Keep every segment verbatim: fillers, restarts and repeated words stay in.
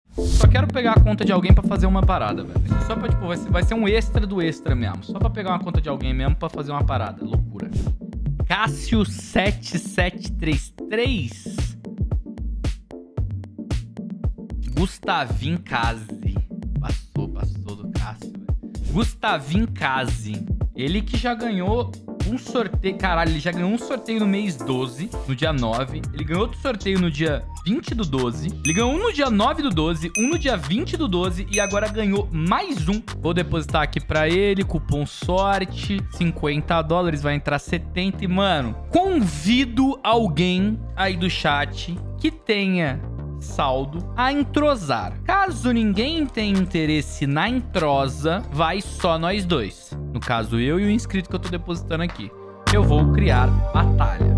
Só quero pegar a conta de alguém pra fazer uma parada, velho. Só pra, tipo, vai ser, vai ser um extra do extra mesmo. Só pra pegar uma conta de alguém mesmo pra fazer uma parada. Loucura. Cássio sete sete três três. Gustavin Kazi. Passou, passou do Cássio, velho. Gustavin Kazi. Ele que já ganhou um sorteio... Caralho, ele já ganhou um sorteio no mês doze, no dia nove. Ele ganhou outro sorteio no dia vinte do doze. Ele ganhou um no dia nove do doze, um no dia vinte do doze e agora ganhou mais um. Vou depositar aqui pra ele, cupom sorte, cinquenta dólares, vai entrar setenta. E, mano, convido alguém aí do chat que tenha saldo a entrosar. Caso ninguém tenha interesse na entrosa, vai só nós dois. No caso, eu e o inscrito que eu tô depositando aqui. Eu vou criar batalha.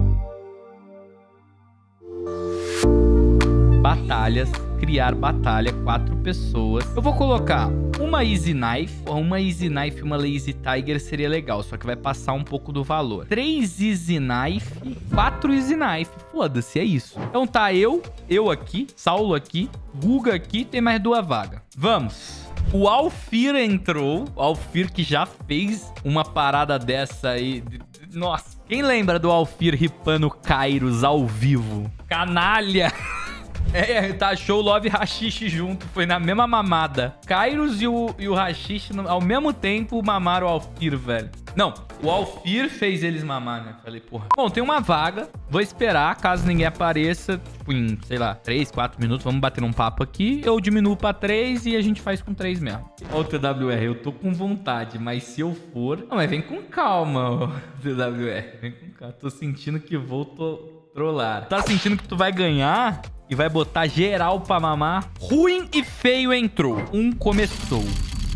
Batalhas. Criar batalha. Quatro pessoas. Eu vou colocar uma Easy Knife. Uma Easy Knife e uma Lazy Tiger seria legal. Só que vai passar um pouco do valor. Três Easy Knife. Quatro Easy Knife. Foda-se, é isso. Então tá eu. Eu aqui. Saulo aqui. Guga aqui. Tem mais duas vagas. Vamos. O Alfir entrou. O Alfir que já fez uma parada dessa aí. Nossa. Quem lembra do Alfir ripando Kairos ao vivo? Canalha. É, tá show Love e Hashish junto. Foi na mesma mamada. Kairos e o, e o Hashish ao mesmo tempo mamaram o Alfir, velho. Não, o Alfir fez eles mamar, né? Falei, porra. Bom, tem uma vaga. Vou esperar, caso ninguém apareça. Tipo, em, sei lá, três, quatro minutos. Vamos bater um papo aqui. Eu diminuo pra três e a gente faz com três mesmo. Ó o T W R, eu tô com vontade, mas se eu for... Não, mas vem com calma, ó, T W R. Vem com calma. Tô sentindo que vou to... trollar. Tá sentindo que tu vai ganhar... E vai botar geral pra mamar. Ruim e feio entrou. Um começou.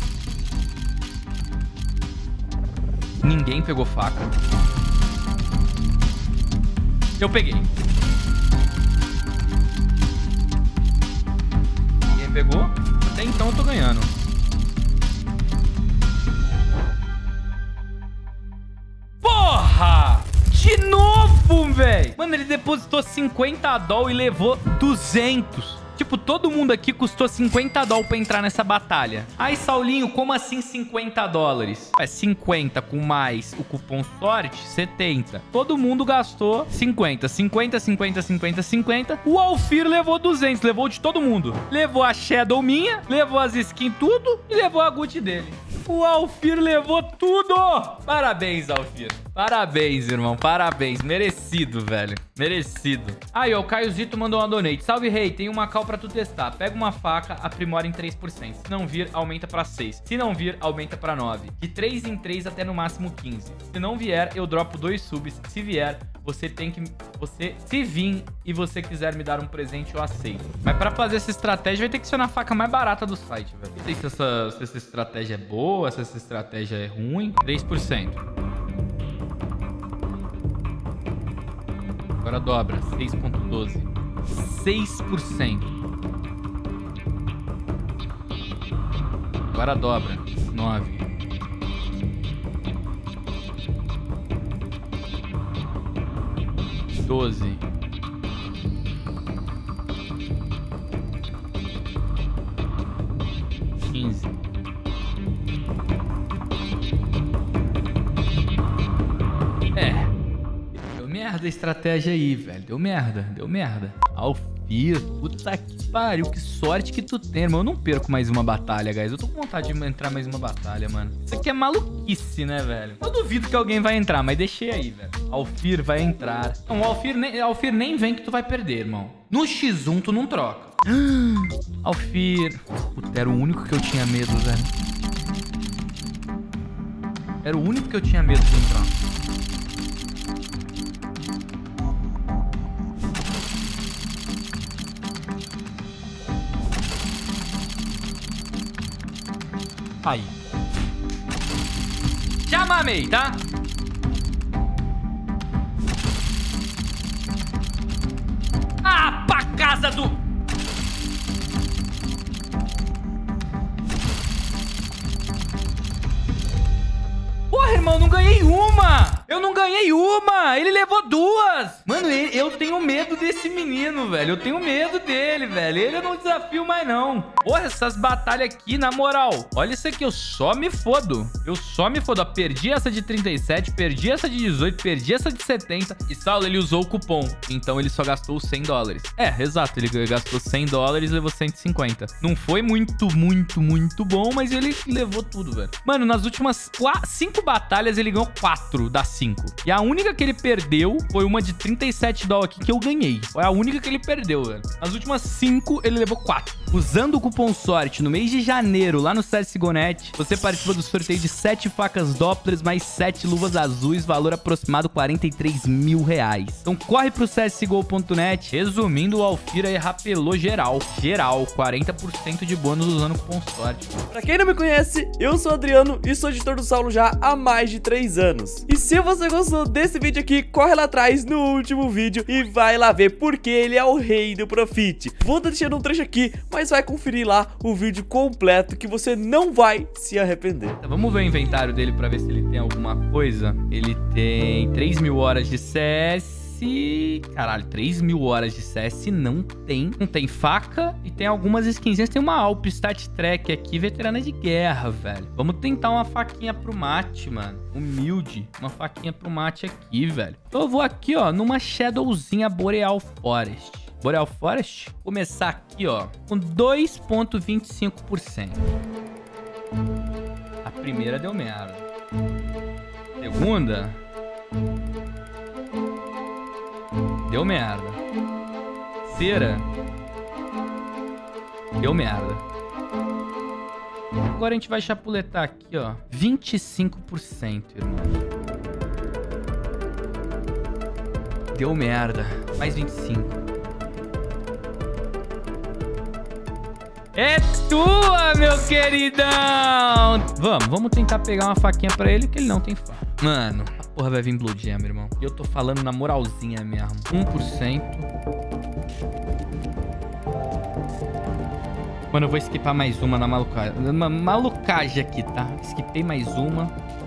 Ninguém pegou faca. Eu peguei. Ninguém pegou? Até então eu tô ganhando. Porra! De novo, velho. Mano, ele depositou cinquenta dólares e levou duzentos. Tipo, todo mundo aqui custou cinquenta dólares pra entrar nessa batalha. Ai, Saulinho, como assim cinquenta dólares? É cinquenta com mais o cupom sorte, setenta. Todo mundo gastou cinquenta. cinquenta, cinquenta, cinquenta, cinquenta. O Alfir levou duzentos. Levou de todo mundo. Levou a Shadow minha, levou as skins tudo e levou a Gucci dele. O Alfir levou tudo! Parabéns, Alfir. Parabéns, irmão. Parabéns. Merecido, velho. Merecido. Aí, ó, o Caiozito mandou uma donate. Salve, rei. Tem uma cal pra tu testar. Pega uma faca, aprimora em três por cento. Se não vir, aumenta pra seis. Se não vir, aumenta pra nove. De três em três até no máximo quinze. Se não vier, eu dropo dois subs. Se vier, você tem que... Você, se vir e você quiser me dar um presente, eu aceito. Mas pra fazer essa estratégia, vai ter que ser na faca mais barata do site, velho. Não sei se essa, se essa estratégia é boa, se essa estratégia é ruim. três por cento. Agora dobra. seis ponto doze. seis por cento. Agora dobra. nove. doze. quinze. É. Deu merda a estratégia aí, velho. Deu merda. Deu merda. Alfir. Puta que pariu. Que sorte que tu tem, irmão. Eu não perco mais uma batalha, guys. Eu tô com vontade de entrar mais uma batalha, mano. Isso aqui é maluquice, né, velho? Eu duvido que alguém vai entrar, mas deixei aí, velho. Alfir vai entrar. Não, o Alfir nem, Alfir nem vem que tu vai perder, irmão. No xis um tu não troca. Alfir. Puta, era o único que eu tinha medo, velho. Era o único que eu tinha medo de entrar. Aí. Já mamei, tá? Ah, pra casa do... Porra, irmão, não ganhei uma! Eu não ganhei uma! Ele levou duas! Mano, ele- eu tenho medo desse menino, velho. Eu tenho medo dele, velho. Ele eu não desafio mais, não. Porra, essas batalhas aqui, na moral. Olha isso aqui, eu só me fodo. Eu só me fodo. Ó, perdi essa de trinta e sete, perdi essa de dezoito, perdi essa de setenta. E Saulo, ele usou o cupom. Então ele só gastou cem dólares. É, exato. Ele gastou cem dólares e levou cento e cinquenta. Não foi muito, muito, muito bom, mas ele levou tudo, velho. Mano, nas últimas cinco batalhas, ele ganhou quatro das cinco. E a única que ele perdeu foi uma de trinta e sete dólares aqui que eu ganhei. Foi a única que ele perdeu, velho. Nas últimas cinco, ele levou quatro. Usando o cupom sorte no mês de janeiro, lá no C S G O ponto net, você participa do sorteio de sete facas Dopplers mais sete luvas azuis, valor aproximado quarenta e três mil reais. Então corre pro C S G O ponto net. Resumindo, o Alfira aí rapelou geral. Geral, quarenta por cento de bônus usando o cupom sorte. Pra quem não me conhece, eu sou o Adriano e sou editor do Saulo já há mais de três anos. E se você gostou desse vídeo aqui, corre lá atrás no último vídeo e vai lá ver porque ele é o rei do Profit. Vou estar deixando um trecho aqui, mas vai conferir lá o vídeo completo que você não vai se arrepender. Tá, vamos ver o inventário dele pra ver se ele tem alguma coisa. Ele tem três mil horas de C S. Caralho, três mil horas de C S não tem. Não tem faca e tem algumas skinzinhas. Tem uma Alp Stat Track aqui, veterana de guerra, velho. Vamos tentar uma faquinha pro mate, mano. Humilde. Uma faquinha pro mate aqui, velho. Então eu vou aqui, ó, numa Shadowzinha Boreal Forest. Boreal Forest. Começar aqui, ó, com dois vírgula vinte e cinco por cento. A primeira deu merda. Segunda... deu merda. Terceira... deu merda. Agora a gente vai chapuletar aqui, ó. vinte e cinco por cento, irmão. Deu merda. Mais vinte e cinco por cento. É tua, meu queridão! Vamos, vamos tentar pegar uma faquinha pra ele, que ele não tem faca. Mano, a porra vai vir Blue Jam, irmão. E eu tô falando na moralzinha mesmo. um por cento. Mano, eu vou skipar mais uma na malucagem. Uma malucagem aqui, tá? Skipei mais uma.